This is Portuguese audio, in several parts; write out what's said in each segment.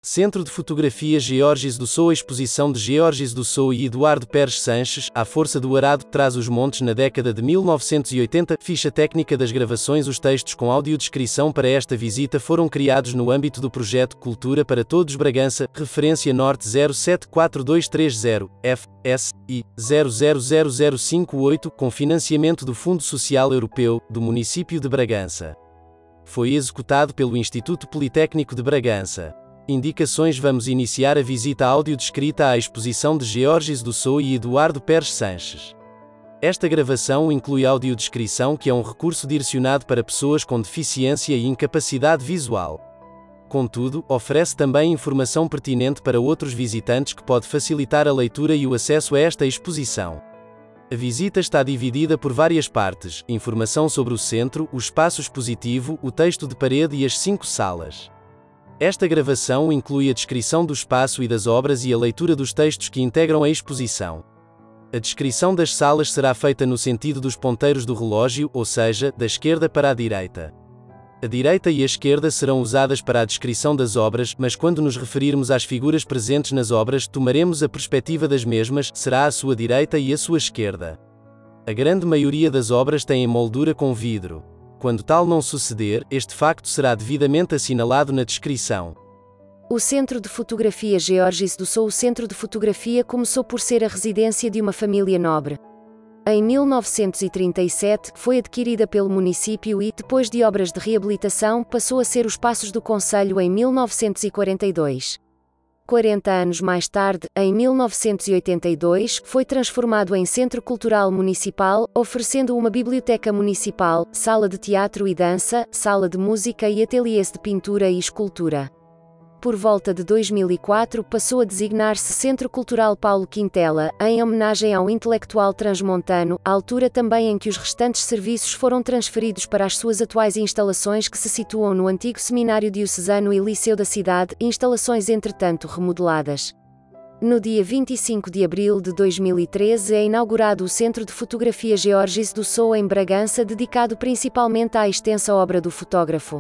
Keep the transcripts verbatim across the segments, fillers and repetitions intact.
Centro de Fotografia Geórgis do Sul. Exposição de Geórgis do Sul e Eduardo Pérez Sanches, à força do arado, traz os montes na década de mil novecentos e oitenta. Ficha técnica das gravações. Os textos com audiodescrição para esta visita foram criados no âmbito do projeto Cultura para Todos Bragança, referência norte zero sete quatro dois três zero, F S I zero zero zero zero cinco oito, com financiamento do Fundo Social Europeu, do município de Bragança. Foi executado pelo Instituto Politécnico de Bragança. Indicações. Vamos iniciar a visita audiodescrita à exposição de Geórgis do Sul e Eduardo Pérez Sanches. Esta gravação inclui audiodescrição, que é um recurso direcionado para pessoas com deficiência e incapacidade visual. Contudo, oferece também informação pertinente para outros visitantes que pode facilitar a leitura e o acesso a esta exposição. A visita está dividida por várias partes: informação sobre o centro, o espaço expositivo, o texto de parede e as cinco salas. Esta gravação inclui a descrição do espaço e das obras e a leitura dos textos que integram a exposição. A descrição das salas será feita no sentido dos ponteiros do relógio, ou seja, da esquerda para a direita. A direita e a esquerda serão usadas para a descrição das obras, mas quando nos referirmos às figuras presentes nas obras, tomaremos a perspectiva das mesmas, será a sua direita e a sua esquerda. A grande maioria das obras tem moldura com vidro. Quando tal não suceder, este facto será devidamente assinalado na descrição. O Centro de Fotografia Geórgis do Sul. O Centro de Fotografia começou por ser a residência de uma família nobre. Em mil novecentos e trinta e sete, foi adquirida pelo município e, depois de obras de reabilitação, passou a ser os Passos do Concelho em mil novecentos e quarenta e dois. quarenta anos mais tarde, em mil novecentos e oitenta e dois, foi transformado em Centro Cultural Municipal, oferecendo uma biblioteca municipal, sala de teatro e dança, sala de música e ateliês de pintura e escultura. Por volta de dois mil e quatro passou a designar-se Centro Cultural Paulo Quintela, em homenagem ao intelectual transmontano, altura também em que os restantes serviços foram transferidos para as suas atuais instalações, que se situam no antigo Seminário Diocesano e Liceu da cidade, instalações entretanto remodeladas. No dia vinte e cinco de abril de dois mil e treze é inaugurado o Centro de Fotografia Geórgis do Sul em Bragança, dedicado principalmente à extensa obra do fotógrafo.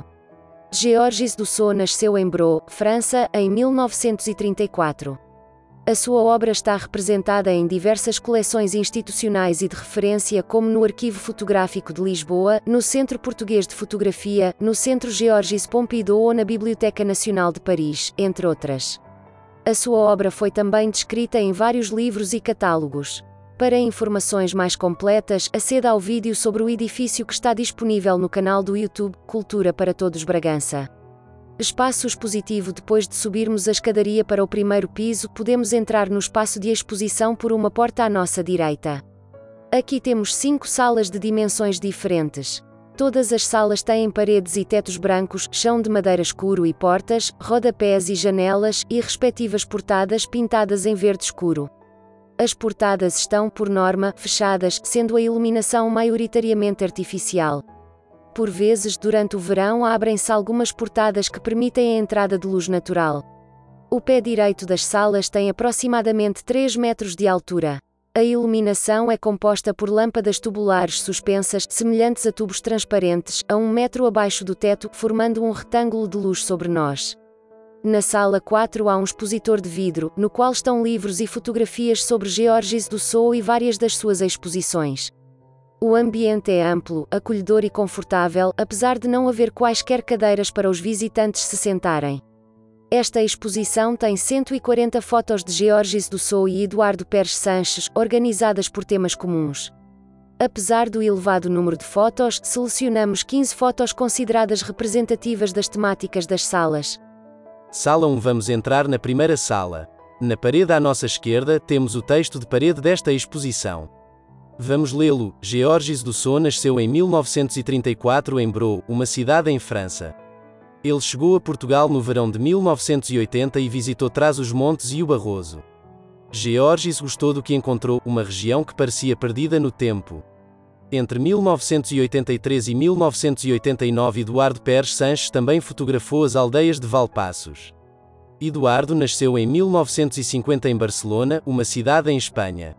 Geórgis do Sul nasceu em Brou, França, em mil novecentos e trinta e quatro. A sua obra está representada em diversas coleções institucionais e de referência, como no Arquivo Fotográfico de Lisboa, no Centro Português de Fotografia, no Centro Geórgis Pompidou ou na Biblioteca Nacional de Paris, entre outras. A sua obra foi também descrita em vários livros e catálogos. Para informações mais completas, aceda ao vídeo sobre o edifício que está disponível no canal do YouTube Cultura para Todos Bragança. Espaço expositivo. Depois de subirmos a escadaria para o primeiro piso, podemos entrar no espaço de exposição por uma porta à nossa direita. Aqui temos cinco salas de dimensões diferentes. Todas as salas têm paredes e tetos brancos, chão de madeira escuro e portas, rodapés e janelas, e respectivas portadas pintadas em verde escuro. As portadas estão, por norma, fechadas, sendo a iluminação maioritariamente artificial. Por vezes, durante o verão, abrem-se algumas portadas que permitem a entrada de luz natural. O pé direito das salas tem aproximadamente três metros de altura. A iluminação é composta por lâmpadas tubulares suspensas, semelhantes a tubos transparentes, a um metro abaixo do teto, formando um retângulo de luz sobre nós. Na sala quatro há um expositor de vidro, no qual estão livros e fotografias sobre Geórgis do Sul e várias das suas exposições. O ambiente é amplo, acolhedor e confortável, apesar de não haver quaisquer cadeiras para os visitantes se sentarem. Esta exposição tem cento e quarenta fotos de Geórgis do Sul e Eduardo Pérez Sanches, organizadas por temas comuns. Apesar do elevado número de fotos, selecionamos quinze fotos consideradas representativas das temáticas das salas. Sala um. Vamos entrar na primeira sala. Na parede à nossa esquerda, temos o texto de parede desta exposição. Vamos lê-lo. Geórgis do Sul nasceu em mil novecentos e trinta e quatro em Brou, uma cidade em França. Ele chegou a Portugal no verão de mil novecentos e oitenta e visitou Trás-os-Montes e o Barroso. Geórgis gostou do que encontrou, uma região que parecia perdida no tempo. Entre mil novecentos e oitenta e três e mil novecentos e oitenta e nove, Eduardo Pérez Sanches também fotografou as aldeias de Valpaços. Eduardo nasceu em mil novecentos e cinquenta em Barcelona, uma cidade em Espanha.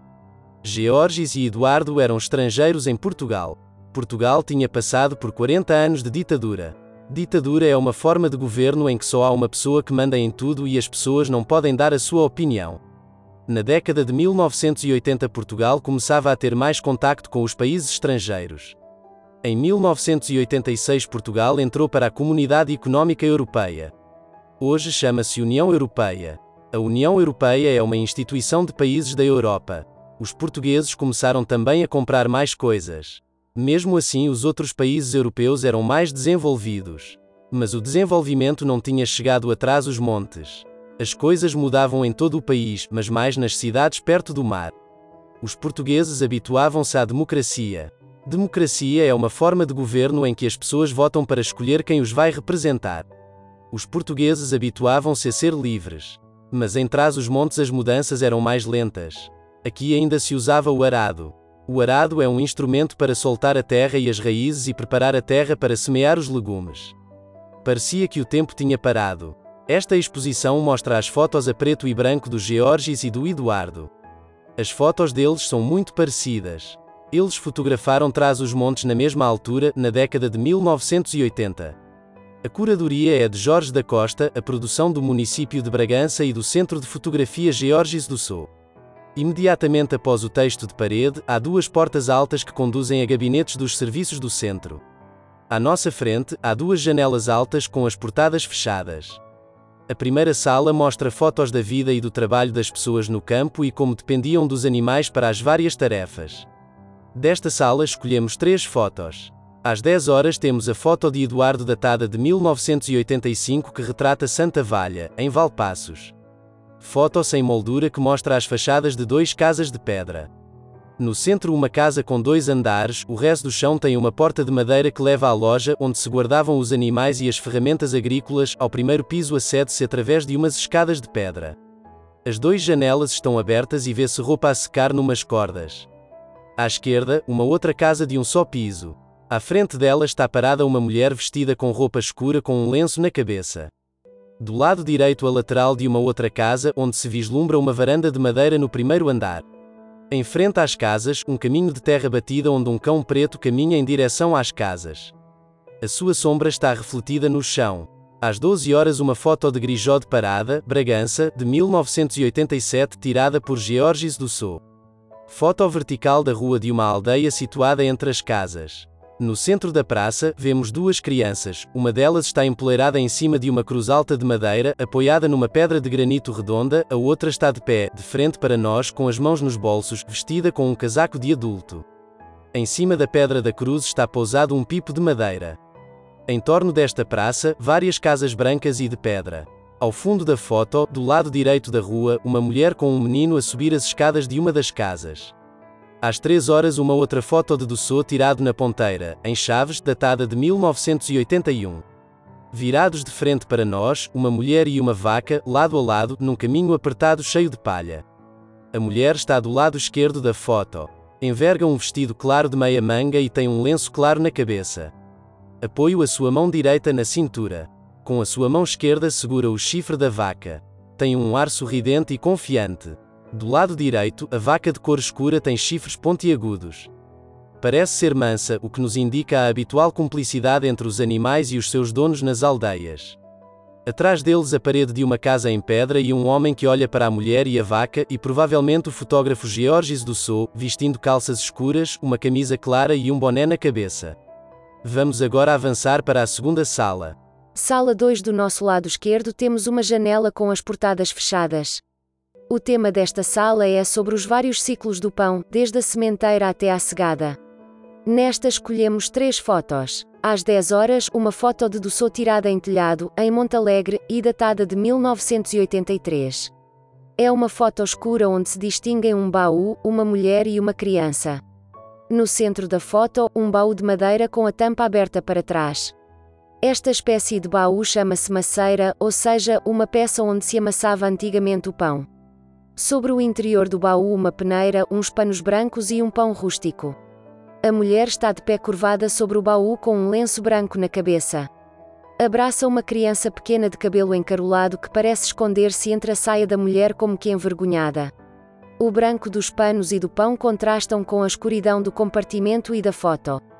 Geórgis e Eduardo eram estrangeiros em Portugal. Portugal tinha passado por quarenta anos de ditadura. Ditadura é uma forma de governo em que só há uma pessoa que manda em tudo e as pessoas não podem dar a sua opinião. Na década de mil novecentos e oitenta, Portugal começava a ter mais contacto com os países estrangeiros. Em mil novecentos e oitenta e seis, Portugal entrou para a Comunidade Económica Europeia. Hoje chama-se União Europeia. A União Europeia é uma instituição de países da Europa. Os portugueses começaram também a comprar mais coisas. Mesmo assim, os outros países europeus eram mais desenvolvidos. Mas o desenvolvimento não tinha chegado atrás os montes. As coisas mudavam em todo o país, mas mais nas cidades perto do mar. Os portugueses habituavam-se à democracia. Democracia é uma forma de governo em que as pessoas votam para escolher quem os vai representar. Os portugueses habituavam-se a ser livres. Mas em trás-os-montes as mudanças eram mais lentas. Aqui ainda se usava o arado. O arado é um instrumento para soltar a terra e as raízes e preparar a terra para semear os legumes. Parecia que o tempo tinha parado. Esta exposição mostra as fotos a preto e branco do Geórgis e do Eduardo. As fotos deles são muito parecidas. Eles fotografaram trás-os-montes na mesma altura, na década de mil novecentos e oitenta. A curadoria é de Jorge da Costa, a produção do município de Bragança e do Centro de Fotografia Geórgis do Sul. Imediatamente após o texto de parede, há duas portas altas que conduzem a gabinetes dos serviços do centro. À nossa frente, há duas janelas altas com as portadas fechadas. A primeira sala mostra fotos da vida e do trabalho das pessoas no campo e como dependiam dos animais para as várias tarefas. Desta sala escolhemos três fotos. Às dez horas temos a foto de Eduardo datada de mil novecentos e oitenta e cinco que retrata Santa Valha, em Valpaços. Foto sem moldura que mostra as fachadas de duas casas de pedra. No centro uma casa com dois andares, o resto do chão tem uma porta de madeira que leva à loja onde se guardavam os animais e as ferramentas agrícolas. Ao primeiro piso acede-se através de umas escadas de pedra. As duas janelas estão abertas e vê-se roupa a secar numas cordas. À esquerda, uma outra casa de um só piso. À frente dela está parada uma mulher vestida com roupa escura com um lenço na cabeça. Do lado direito a lateral de uma outra casa, onde se vislumbra uma varanda de madeira no primeiro andar. Em frente às casas, um caminho de terra batida onde um cão preto caminha em direção às casas. A sua sombra está refletida no chão. Às doze horas uma foto de Grijó de Parada, Bragança, de mil novecentos e oitenta e sete, tirada por Geórgis do Sul. Foto vertical da rua de uma aldeia situada entre as casas. No centro da praça, vemos duas crianças, uma delas está empoleirada em cima de uma cruz alta de madeira, apoiada numa pedra de granito redonda, a outra está de pé, de frente para nós, com as mãos nos bolsos, vestida com um casaco de adulto. Em cima da pedra da cruz está pousado um pipo de madeira. Em torno desta praça, várias casas brancas e de pedra. Ao fundo da foto, do lado direito da rua, uma mulher com um menino a subir as escadas de uma das casas. Às três horas uma outra foto de Doçô tirado na Ponteira, em Chaves, datada de mil novecentos e oitenta e um. Virados de frente para nós, uma mulher e uma vaca, lado a lado, num caminho apertado cheio de palha. A mulher está do lado esquerdo da foto. Enverga um vestido claro de meia manga e tem um lenço claro na cabeça. Apoia a sua mão direita na cintura. Com a sua mão esquerda segura o chifre da vaca. Tem um ar sorridente e confiante. Do lado direito, a vaca de cor escura tem chifres pontiagudos. Parece ser mansa, o que nos indica a habitual cumplicidade entre os animais e os seus donos nas aldeias. Atrás deles a parede de uma casa em pedra e um homem que olha para a mulher e a vaca e provavelmente o fotógrafo Geórgis do Sul, vestindo calças escuras, uma camisa clara e um boné na cabeça. Vamos agora avançar para a segunda sala. Sala dois. Do nosso lado esquerdo temos uma janela com as portadas fechadas. O tema desta sala é sobre os vários ciclos do pão, desde a sementeira até à cegada. Nesta escolhemos três fotos. Às dez horas, uma foto de Doçô tirada em telhado, em Montalegre, e datada de mil novecentos e oitenta e três. É uma foto escura onde se distinguem um baú, uma mulher e uma criança. No centro da foto, um baú de madeira com a tampa aberta para trás. Esta espécie de baú chama-se maceira, ou seja, uma peça onde se amassava antigamente o pão. Sobre o interior do baú uma peneira, uns panos brancos e um pão rústico. A mulher está de pé curvada sobre o baú com um lenço branco na cabeça. Abraça uma criança pequena de cabelo encarolado que parece esconder-se entre a saia da mulher como que envergonhada. O branco dos panos e do pão contrastam com a escuridão do compartimento e da foto.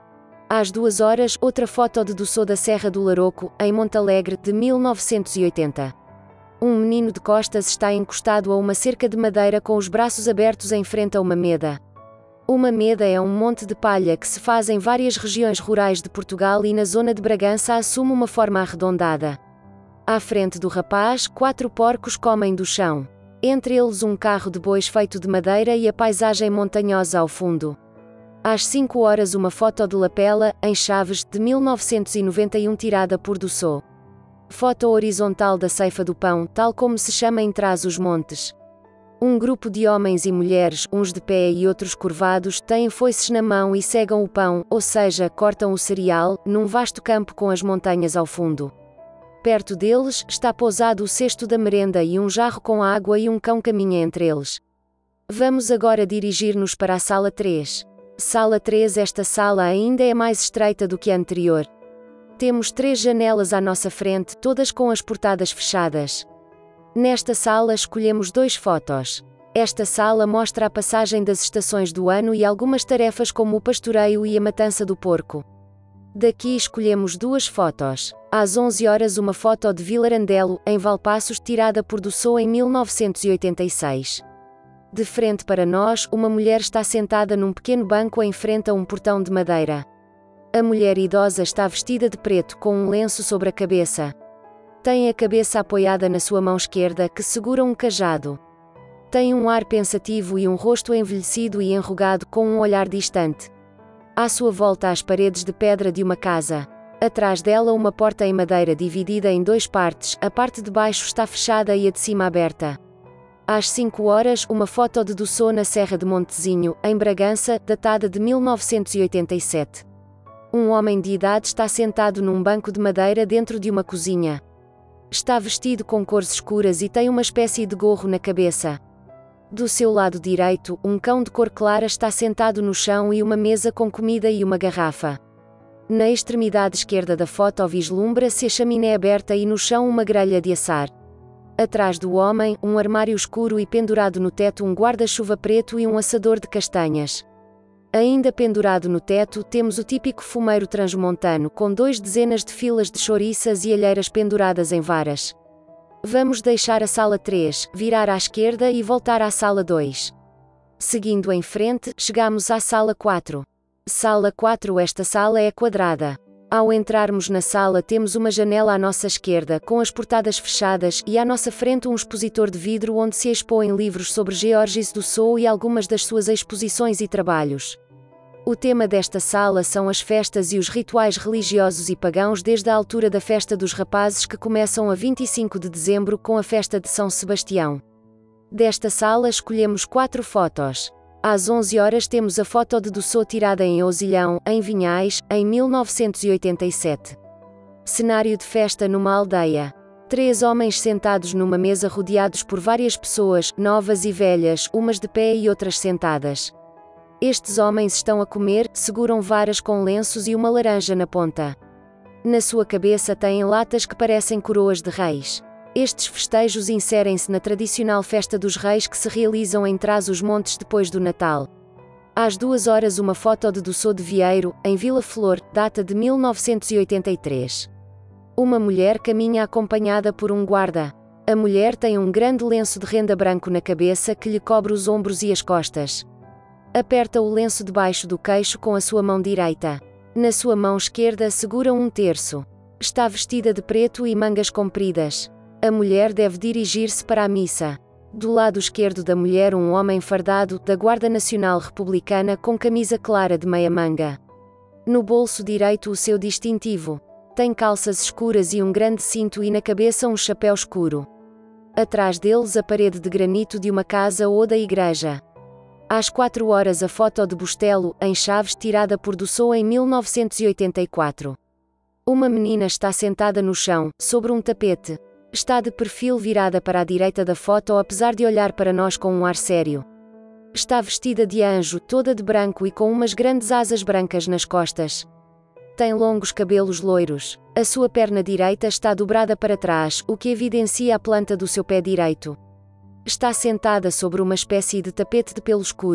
Às duas horas, outra foto de do Sou da Serra do Laroco, em Montalegre, de mil novecentos e oitenta. Um menino de costas está encostado a uma cerca de madeira com os braços abertos em frente a uma meda. Uma meda é um monte de palha que se faz em várias regiões rurais de Portugal e na zona de Bragança assume uma forma arredondada. À frente do rapaz, quatro porcos comem do chão. Entre eles um carro de bois feito de madeira e a paisagem montanhosa ao fundo. Às cinco horas uma foto de lapela, em Chaves, de mil novecentos e noventa e um tirada por do Sou. Foto horizontal da ceifa do pão, tal como se chama em Trás-os-Montes. Um grupo de homens e mulheres, uns de pé e outros curvados, têm foices na mão e cegam o pão, ou seja, cortam o cereal, num vasto campo com as montanhas ao fundo. Perto deles, está pousado o cesto da merenda e um jarro com água e um cão caminha entre eles. Vamos agora dirigir-nos para a sala três. Sala três. Esta sala ainda é mais estreita do que a anterior. Temos três janelas à nossa frente, todas com as portadas fechadas. Nesta sala escolhemos dois fotos. Esta sala mostra a passagem das estações do ano e algumas tarefas como o pastoreio e a matança do porco. Daqui escolhemos duas fotos. Às onze horas uma foto de Vilarandelo, em Valpaços, tirada por do Sou em mil novecentos e oitenta e seis. De frente para nós, uma mulher está sentada num pequeno banco em frente a um portão de madeira. A mulher idosa está vestida de preto com um lenço sobre a cabeça. Tem a cabeça apoiada na sua mão esquerda, que segura um cajado. Tem um ar pensativo e um rosto envelhecido e enrugado com um olhar distante. À sua volta as paredes de pedra de uma casa. Atrás dela uma porta em madeira dividida em duas partes, a parte de baixo está fechada e a de cima aberta. Às cinco horas, uma foto de do Sou na Serra de Montezinho, em Bragança, datada de mil novecentos e oitenta e sete. Um homem de idade está sentado num banco de madeira dentro de uma cozinha. Está vestido com cores escuras e tem uma espécie de gorro na cabeça. Do seu lado direito, um cão de cor clara está sentado no chão e uma mesa com comida e uma garrafa. Na extremidade esquerda da foto vislumbra-se a chaminé aberta e no chão uma grelha de assar. Atrás do homem, um armário escuro e pendurado no teto um guarda-chuva preto e um assador de castanhas. Ainda pendurado no teto temos o típico fumeiro transmontano com dois dezenas de filas de chouriças e alheiras penduradas em varas. Vamos deixar a sala três, virar à esquerda e voltar à sala dois. Seguindo em frente, chegamos à sala quatro. Sala quatro. Esta sala é quadrada. Ao entrarmos na sala temos uma janela à nossa esquerda, com as portadas fechadas, e à nossa frente um expositor de vidro onde se expõem livros sobre Geórgis do Sou e algumas das suas exposições e trabalhos. O tema desta sala são as festas e os rituais religiosos e pagãos desde a altura da festa dos rapazes que começam a vinte e cinco de dezembro com a festa de São Sebastião. Desta sala escolhemos quatro fotos. Às onze horas temos a foto de do Sou tirada em Ousilhão, em Vinhais, em mil novecentos e oitenta e sete. Cenário de festa numa aldeia. Três homens sentados numa mesa rodeados por várias pessoas, novas e velhas, umas de pé e outras sentadas. Estes homens estão a comer, seguram varas com lenços e uma laranja na ponta. Na sua cabeça têm latas que parecem coroas de reis. Estes festejos inserem-se na tradicional festa dos reis que se realizam em Trás-os-Montes depois do Natal. Às duas horas uma foto de do Sou de Vieiro, em Vila Flor, data de mil novecentos e oitenta e três. Uma mulher caminha acompanhada por um guarda. A mulher tem um grande lenço de renda branco na cabeça que lhe cobre os ombros e as costas. Aperta o lenço debaixo do queixo com a sua mão direita. Na sua mão esquerda segura um terço. Está vestida de preto e mangas compridas. A mulher deve dirigir-se para a missa. Do lado esquerdo da mulher um homem fardado, da Guarda Nacional Republicana com camisa clara de meia manga. No bolso direito o seu distintivo. Tem calças escuras e um grande cinto e na cabeça um chapéu escuro. Atrás deles a parede de granito de uma casa ou da igreja. Às quatro horas a foto de Bustelo, em Chaves, tirada por do Sou em mil novecentos e oitenta e quatro. Uma menina está sentada no chão, sobre um tapete. Está de perfil virada para a direita da foto apesar de olhar para nós com um ar sério. Está vestida de anjo, toda de branco e com umas grandes asas brancas nas costas. Tem longos cabelos loiros. A sua perna direita está dobrada para trás, o que evidencia a planta do seu pé direito. Está sentada sobre uma espécie de tapete de pelo escuro.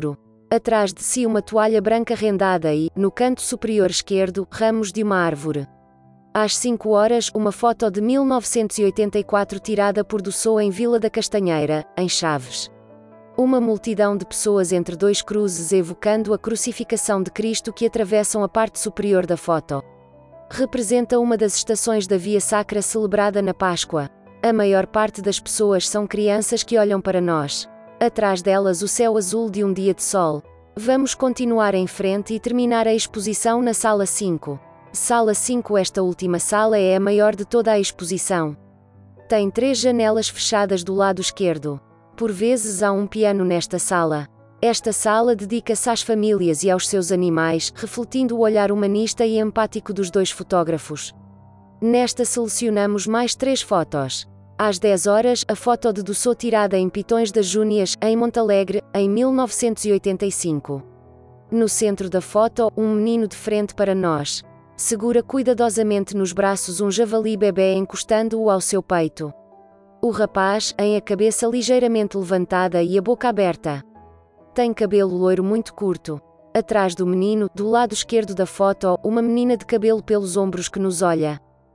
Atrás de si uma toalha branca rendada e, no canto superior esquerdo, ramos de uma árvore. Às cinco horas, uma foto de mil novecentos e oitenta e quatro tirada por Dussault em Vila da Castanheira, em Chaves. Uma multidão de pessoas entre dois cruzes evocando a crucificação de Cristo que atravessam a parte superior da foto. Representa uma das estações da Via Sacra celebrada na Páscoa. A maior parte das pessoas são crianças que olham para nós. Atrás delas o céu azul de um dia de sol. Vamos continuar em frente e terminar a exposição na Sala cinco. Sala cinco. Esta última sala é a maior de toda a exposição. Tem três janelas fechadas do lado esquerdo. Por vezes há um piano nesta sala. Esta sala dedica-se às famílias e aos seus animais, refletindo o olhar humanista e empático dos dois fotógrafos. Nesta selecionamos mais três fotos. Às dez horas, a foto de Dussault tirada em Pitões das Júnias, em Montalegre, em mil novecentos e oitenta e cinco. No centro da foto, um menino de frente para nós. Segura cuidadosamente nos braços um javali bebê encostando-o ao seu peito. O rapaz, em a cabeça ligeiramente levantada e a boca aberta. Tem cabelo loiro muito curto. Atrás do menino, do lado esquerdo da foto, uma menina de cabelo pelos ombros que nos olha.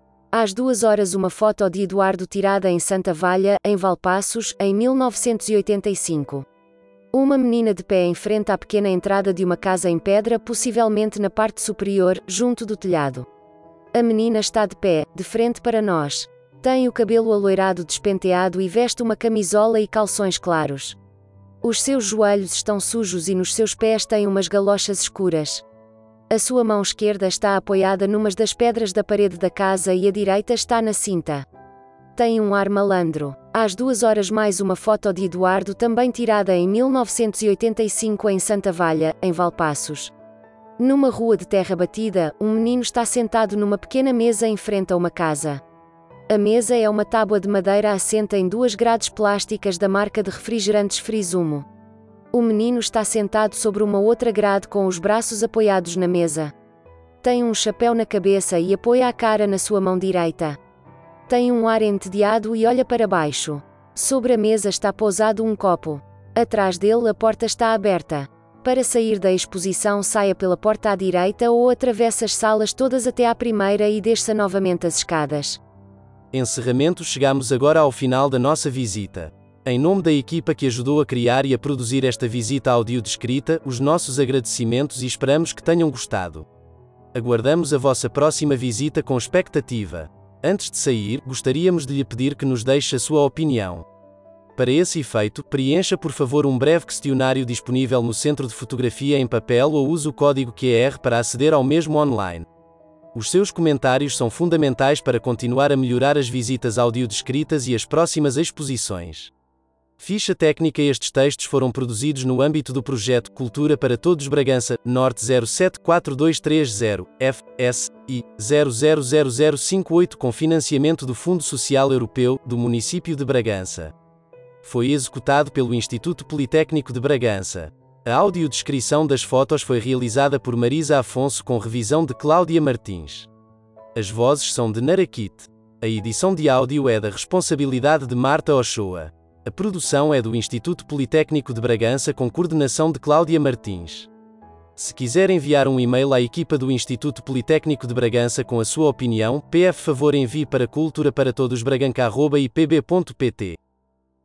Às duas horas uma foto de Eduardo tirada em Santa Valha, em Valpaços, em mil novecentos e oitenta e cinco. Uma menina de pé em frente à pequena entrada de uma casa em pedra, possivelmente na parte superior, junto do telhado. A menina está de pé, de frente para nós. Tem o cabelo aloirado despenteado e veste uma camisola e calções claros. Os seus joelhos estão sujos e nos seus pés tem umas galochas escuras. A sua mão esquerda está apoiada numas das pedras da parede da casa e a direita está na cinta. Tem um ar malandro. Às duas horas mais uma foto de Eduardo também tirada em mil novecentos e oitenta e cinco em Santa Valha, em Valpaços. Numa rua de terra batida, um menino está sentado numa pequena mesa em frente a uma casa. A mesa é uma tábua de madeira assenta em duas grades plásticas da marca de refrigerantes Frisumo. O menino está sentado sobre uma outra grade com os braços apoiados na mesa. Tem um chapéu na cabeça e apoia a cara na sua mão direita. Tem um ar entediado e olha para baixo. Sobre a mesa está pousado um copo. Atrás dele a porta está aberta. Para sair da exposição saia pela porta à direita ou atravessa as salas todas até à primeira e desça novamente as escadas. Encerramento. Chegamos agora ao final da nossa visita. Em nome da equipa que ajudou a criar e a produzir esta visita audiodescrita, os nossos agradecimentos e esperamos que tenham gostado. Aguardamos a vossa próxima visita com expectativa. Antes de sair, gostaríamos de lhe pedir que nos deixe a sua opinião. Para esse efeito, preencha por favor um breve questionário disponível no Centro de Fotografia em papel ou use o código Q R para aceder ao mesmo online. Os seus comentários são fundamentais para continuar a melhorar as visitas audiodescritas e as próximas exposições. Ficha técnica. Estes textos foram produzidos no âmbito do projeto Cultura para Todos Bragança, Norte zero sete quatro dois três zero, F S I zero zero zero zero cinco oito com financiamento do Fundo Social Europeu, do município de Bragança. Foi executado pelo Instituto Politécnico de Bragança. A audiodescrição das fotos foi realizada por Marisa Afonso com revisão de Cláudia Martins. As vozes são de Narakit. A edição de áudio é da responsabilidade de Marta Ochoa. A produção é do Instituto Politécnico de Bragança com coordenação de Cláudia Martins. Se quiser enviar um e-mail à equipa do Instituto Politécnico de Bragança com a sua opinião, por favor envie para cultura para todos braganca arroba i p b ponto p t.